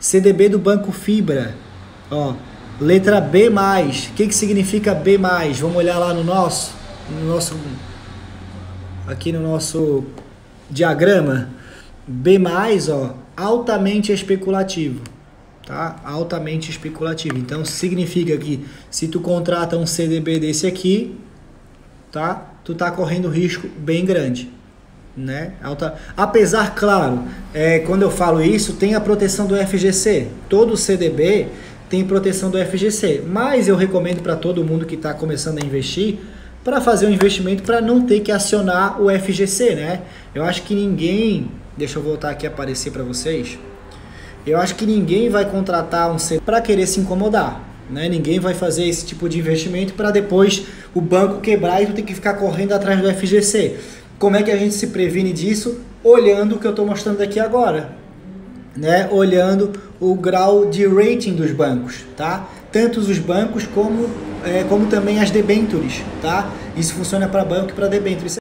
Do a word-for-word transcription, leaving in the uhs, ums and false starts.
C D B do Banco Fibra, ó, letra B mais. O que que significa B mais? Vamos olhar lá no nosso, no nosso, aqui no nosso diagrama. B mais, ó, altamente especulativo, tá? Altamente especulativo. Então significa que se tu contrata um C D B desse aqui, tá? Tu tá correndo risco bem grande, né? Alta... Apesar, claro, é, quando eu falo isso, tem a proteção do F G C. Todo C D B tem proteção do F G C, mas eu recomendo para todo mundo que está começando a investir, para fazer um investimento para não ter que acionar o F G C, né? Eu acho que ninguém, deixa eu voltar aqui a aparecer para vocês. Eu acho que ninguém vai contratar um C D B para querer se incomodar, né? Ninguém vai fazer esse tipo de investimento para depois o banco quebrar e tu ter que ficar correndo atrás do F G C. Como é que a gente se previne disso? Olhando o que eu estou mostrando aqui agora, né? Olhando o grau de rating dos bancos, tá? Tanto os bancos como, é, como também as debêntures, tá? Isso funciona para banco e para debêntures.